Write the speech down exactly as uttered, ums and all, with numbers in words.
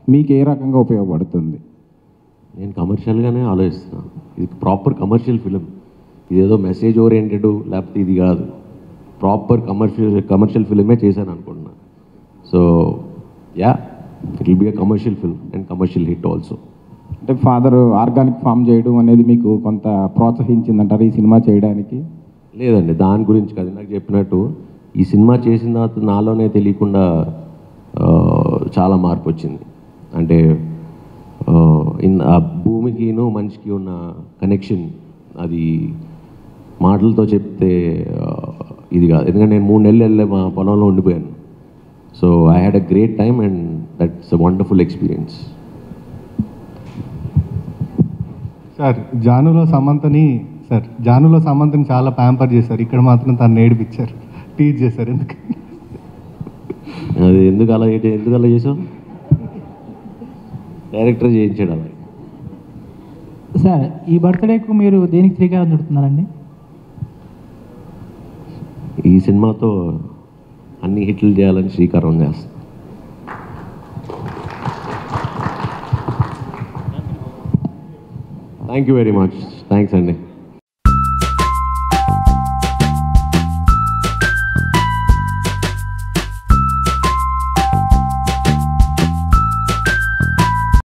మీకు ఏ రకంగా ఉపయోగపడుతుంది? నేను కమర్షియల్గానే ఆలోచిస్తున్నాను. ఇది ప్రాపర్ కమర్షియల్ ఫిలిం, ఇదేదో మెసేజ్ ఓరియంటెడ్ లేకపోతే ఇది కాదు, ప్రాపర్ కమర్షియల్ కమర్షియల్ ఫిలిమే చేశాను అనుకుంటున్నాను. So ya, it will be a commercial film and commercial hit also. అంటే ఫాదర్ ఆర్గానిక్ ఫామ్ చేయడం అనేది మీకు కొంత ప్రోత్సహించిందంటారు ఈ సినిమా చేయడానికి? లేదండి, దాని గురించి కాదు. నాకు చెప్పినట్టు ఈ సినిమా చేసిన తర్వాత నాలోనే తెలియకుండా చాలా మార్పు వచ్చింది. అంటే ఇన్ ఆ భూమికిను మనిషికి ఉన్న కనెక్షన్ అది మాటలతో చెప్తే ఇది కాదు. ఎందుకంటే నేను మూడు నెలలు వెళ్ళే మా పొలంలో ఉండిపోయాను. So I had a great time and that's a wonderful experience. Sir జానులో సమంతని సార్ జానులో సమంతని చాలా ప్యాంపర్ చేశారు, ఇక్కడ మాత్రం తను ఏడిపించారు, టీచ్ చేశారు. ఎందుకు అది ఎందుకు అలా ఎందుకు అలా చేసావు? డైరెక్టర్ చేయించాడు అలా. సార్ ఈ బర్త్డేకు మీరు దేనికి శ్రీకారం చుడుతున్నారండి? ఈ సినిమాతో అన్ని హిట్లు చేయాలని శ్రీకారం చేస్తాను. Thank you very much. Thanks అండి.